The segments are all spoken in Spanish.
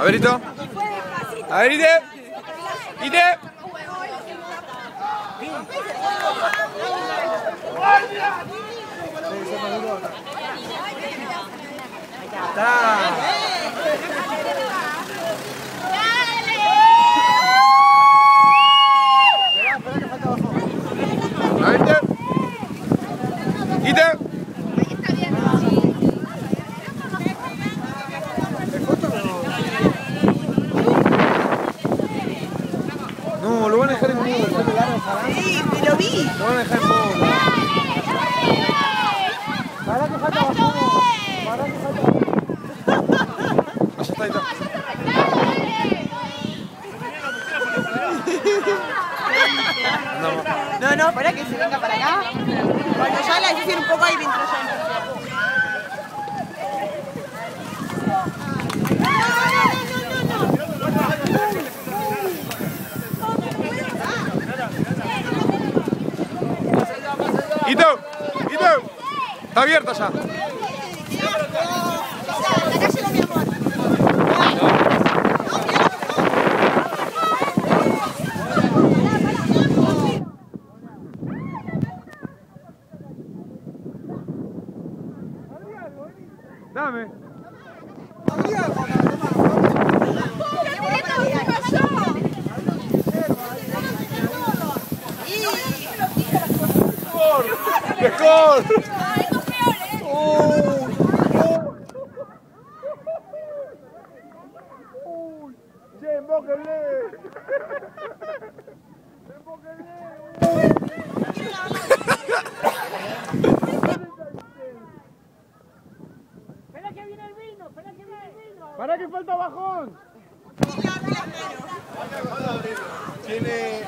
A ver, Ito. A ver, Ite. Ite. Ite. No, lo van a dejar en mudo. Sí, me lo vi. Lo van a dejar en mudo. Para que falta bajón. Para que falta bajón. Allá está, ahí está. No, para que se venga para acá. Cuando ya la hicieron un poco ahí dentro ya. Ito. Ito. Está abierta ya. Dame. ¡Mejor! ¡Che, embóquenle! Espera que viene el vino, espera que viene el vino. Para que falta bajón. Tiene...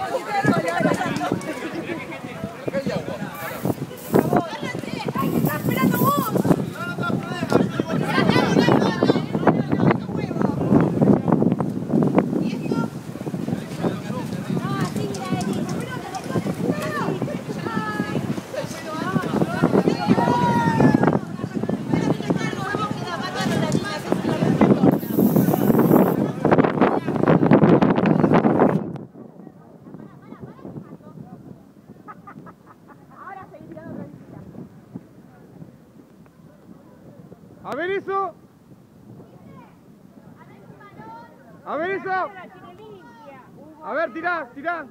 A ver eso. A ver eso. A ver, tirá, tirá.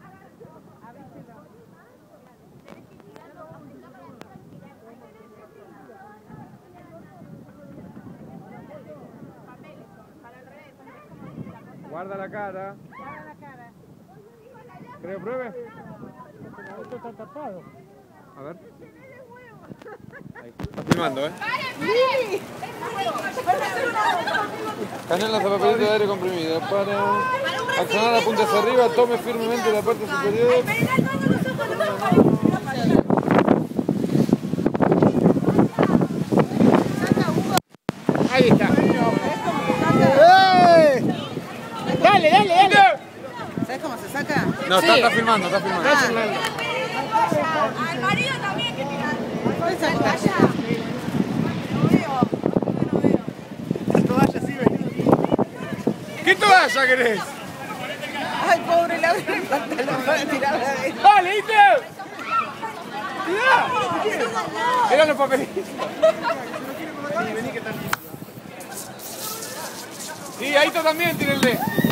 Guarda la cara. ¿Cree que pruebe? Esto está tapado. A ver. Ahí. Está filmando, ¿eh? Canela a papelito de aire comprimido. Para accionar la punta hacia arriba, tome firmemente la parte superior. Ahí está. Dale, dale, dale. ¿Sabes cómo se saca? No, está filmando, está filmando. Al marido también que tirar. ¿Cuál es la toalla? ¿Qué toalla querés? Ay, pobre, la abre el pantalón para tirarla de ahí. ¡Dale, Ite! ¡Mirá! Eran los papelitos. Sí, ahí está también, tírenle.